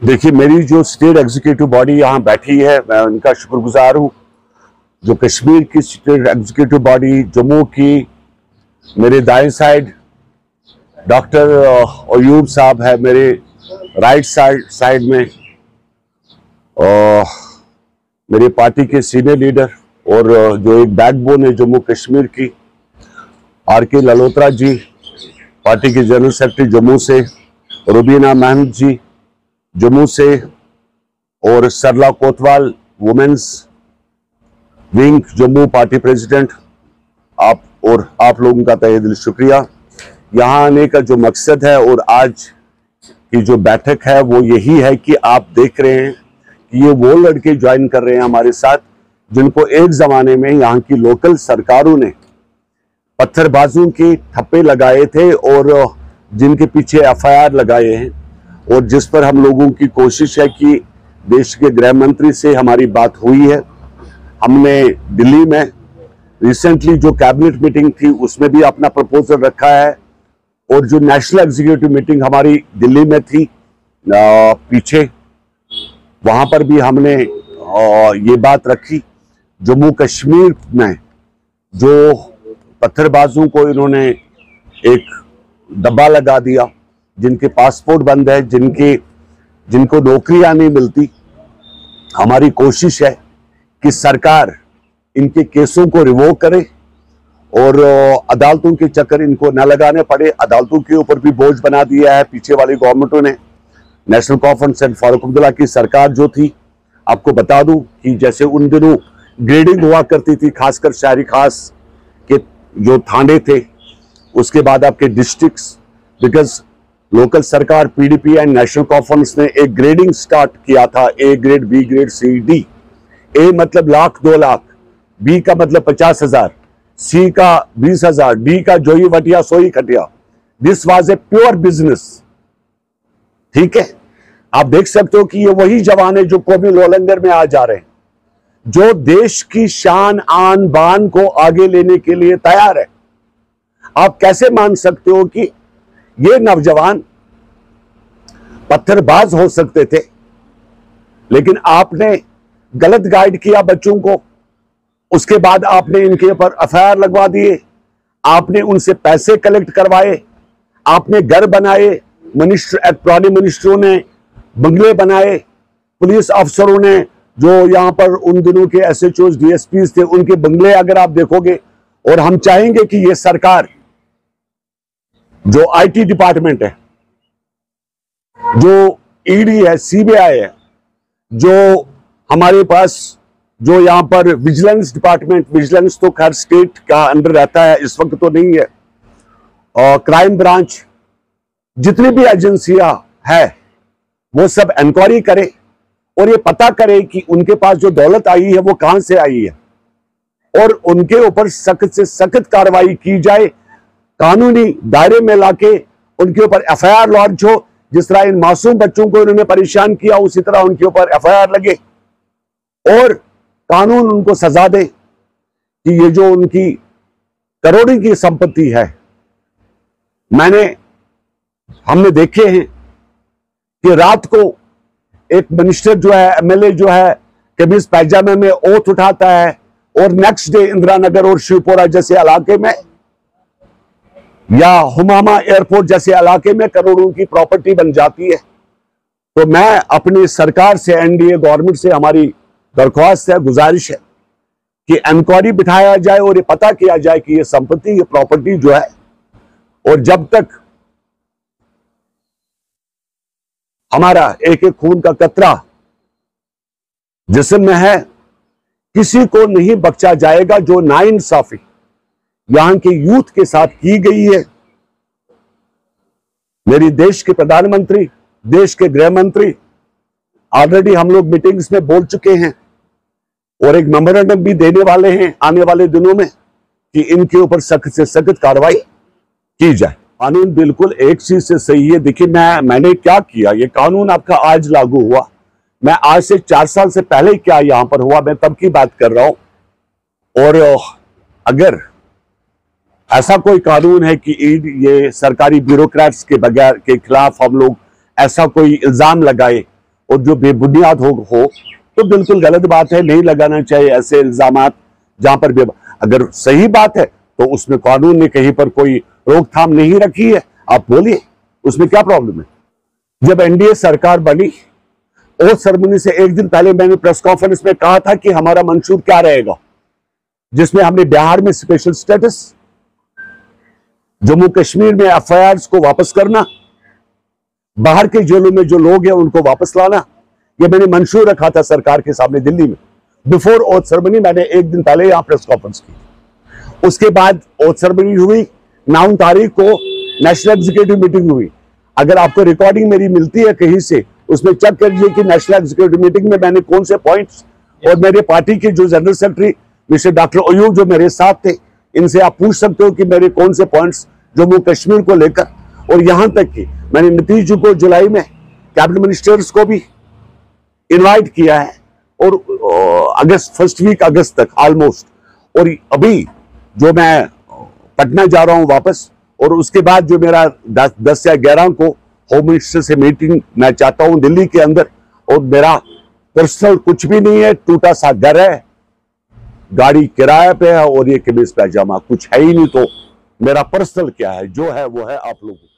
देखिए, मेरी जो स्टेट एग्जीक्यूटिव बॉडी यहाँ बैठी है, मैं उनका शुक्रगुजार हूँ। जो कश्मीर की स्टेट एग्जीक्यूटिव बॉडी, जम्मू की, मेरे दाएं साइड डॉक्टर अयूब साहब है, मेरे राइट साइड में मेरे पार्टी के सीनियर लीडर और जो एक बैकबोन है जम्मू कश्मीर की, आर.के. ललोत्रा जी, पार्टी के जनरल सेक्रेटरी जम्मू से, रुबीना महमूद जी जम्मू से, और Sarla Kotwal women's wing Jammu party president, आप लोगों का तहे दिल शुक्रिया। यहाँ आने का जो मकसद है और आज की जो बैठक है वो यही है कि आप देख रहे हैं कि ये वो लड़के ज्वाइन कर रहे हैं हमारे साथ जिनको एक जमाने में यहाँ की लोकल सरकारों ने पत्थरबाजों के ठप्पे लगाए थे और जिनके पीछे एफआईआर लगाए हैं, और जिस पर हम लोगों की कोशिश है कि देश के गृह मंत्री से हमारी बात हुई है। हमने दिल्ली में रिसेंटली जो कैबिनेट मीटिंग थी उसमें भी अपना प्रपोजल रखा है, और जो नेशनल एग्जीक्यूटिव मीटिंग हमारी दिल्ली में थी पीछे, वहां पर भी हमने ये बात रखी। जम्मू कश्मीर में जो पत्थरबाजों को इन्होंने एक डब्बा लगा दिया, जिनके पासपोर्ट बंद है, जिनको नौकरियां नहीं मिलती, हमारी कोशिश है कि सरकार इनके केसों को रिवोक करे और अदालतों के चक्कर इनको न लगाने पड़े। अदालतों के ऊपर भी बोझ बना दिया है पीछे वाली गवर्नमेंटों ने। नेशनल कॉन्फ्रेंस एंड फारूक अब्दुल्ला की सरकार जो थी, आपको बता दूं कि जैसे उन दिनों ग्रेडिंग हुआ करती थी, खासकर शहरी खास के जो थाने थे, उसके बाद आपके डिस्ट्रिक्ट्स, बिकॉज लोकल सरकार पीडीपी एंड नेशनल कॉन्फ्रेंस ने एक ग्रेडिंग स्टार्ट किया था, A grade, B grade, C, D. A मतलब लाख, 2 लाख, बी का मतलब 50,000, सी का 20,000, डी का जो ही वटिया सो ही खटिया। This was a pure business. ठीक है, आप देख सकते हो कि ये वही जवान है जो कौमी लोलंगर में आ जा रहे हैं, जो देश की शान आन बान को आगे लेने के लिए तैयार है। आप कैसे मान सकते हो कि ये नौजवान पत्थरबाज हो सकते थे, लेकिन आपने गलत गाइड किया बच्चों को, उसके बाद आपने इनके ऊपर एफआईआर लगवा दिए, आपने उनसे पैसे कलेक्ट करवाए, आपने घर बनाए, पुराने मिनिस्टरों ने बंगले बनाए, पुलिस अफसरों ने जो यहां पर उन दिनों के एसएचओ डीएसपीज थे उनके बंगले अगर आप देखोगे। और हम चाहेंगे कि ये सरकार, जो आईटी डिपार्टमेंट है, जो ईडी है, सीबीआई है, जो हमारे पास जो यहां पर विजिलेंस डिपार्टमेंट, विजिलेंस तो खैर स्टेट का अंडर रहता है, इस वक्त तो नहीं है, और क्राइम ब्रांच, जितनी भी एजेंसियां है वो सब इंक्वायरी करे और ये पता करे कि उनके पास जो दौलत आई है वो कहां से आई है, और उनके ऊपर सख्त से सख्त कार्रवाई की जाए, कानूनी दायरे में लाके उनके ऊपर एफआईआर लॉन्च हो। जिस तरह इन मासूम बच्चों को इन्होंने परेशान किया, उसी तरह उनके ऊपर एफआईआर लगे और कानून उनको सजा दे कि ये जो उनकी करोड़ों की संपत्ति है। हमने देखे हैं कि रात को एक मिनिस्टर जो है, एमएलए जो है, कमीज पैजामे में ओथ उठाता है और नेक्स्ट डे इंदिरा नगर और शिवपुरा जैसे इलाके में या हुमामा एयरपोर्ट जैसे इलाके में करोड़ों की प्रॉपर्टी बन जाती है। तो मैं अपनी सरकार से, एनडीए गवर्नमेंट से हमारी दरख्वास्त है, गुजारिश है कि इंक्वायरी बिठाया जाए और ये पता किया जाए कि ये संपत्ति, ये प्रॉपर्टी जो है, और जब तक हमारा एक एक खून का कतरा जिस्म में है, किसी को नहीं बख्शा जाएगा। जो नाइंसाफी यहां के यूथ के साथ की गई है, मेरी देश के प्रधानमंत्री, देश के गृह मंत्री ऑलरेडी हम लोग मीटिंग्स में बोल चुके हैं और एक मेमोरेंडम भी देने वाले हैं आने वाले दिनों में कि इनके ऊपर सख्त से सख्त कार्रवाई की जाए। कानून बिल्कुल एक चीज से सही है। देखिए, मैंने क्या किया, ये कानून आपका आज लागू हुआ, मैं आज से 4 साल से पहले क्या यहां पर हुआ, मैं तब की बात कर रहा हूं। और अगर ऐसा कोई कानून है कि ये सरकारी ब्यूरोक्रेट्स के बगैर के खिलाफ हम लोग ऐसा कोई इल्जाम लगाए और जो बेबुनियाद हो तो बिल्कुल गलत बात है। नहीं लगाना चाहिए ऐसे इल्जामात जहां पर अगर सही बात है तो उसमें कानून ने कहीं पर कोई रोकथाम नहीं रखी है, आप बोलिए, उसमें क्या प्रॉब्लम है। जब एनडीए सरकार बनी, ओथ सेरेमनी से एक दिन पहले मैंने प्रेस कॉन्फ्रेंस में कहा था कि हमारा मंशूर क्या रहेगा, जिसमें हमने बिहार में स्पेशल स्टेटस, जम्मू कश्मीर में एफआईआर को वापस करना, बाहर के जेलों में जो लोग हैं उनको वापस लाना, यह मैंने मंशूर रखा था सरकार के सामने दिल्ली में। बिफोर ओथ सेरेमनी मैंने एक दिन पहले यहां प्रेस कॉन्फ्रेंस की। उसके बाद ओथ सेरेमनी हुई, 9 तारीख को नेशनल एग्जीक्यूटिव मीटिंग हुई। अगर आपको रिकॉर्डिंग मेरी मिलती है कहीं से, उसमें चेक करिए कि नेशनल एग्जीक्यूटिव मीटिंग में मैंने कौन से पॉइंट्स, और मेरे पार्टी के जो general secretary mister doctor Ayub जो मेरे साथ थे, इनसे आप पूछ सकते हो कि मेरे कौन से पॉइंट्स जम्मू कश्मीर को लेकर, और यहां तक कि मैंने नीतीश जी को जुलाई में कैबिनेट मिनिस्टर्स को भी इनवाइट किया है, और अगस्त फर्स्ट वीक अगस्त तक ऑलमोस्ट, और अभी जो मैं पटना जा रहा हूं वापस, और उसके बाद जो मेरा 10 या 11 को होम मिनिस्टर से मीटिंग मैं चाहता हूं दिल्ली के अंदर। और मेरा पर्सनल कुछ भी नहीं है, टूटा सा घर है, गाड़ी किराए पे है, और ये कमीज पैजामा, कुछ है ही नहीं। तो मेरा पर्सनल क्या है, जो है वो है आप लोगों को।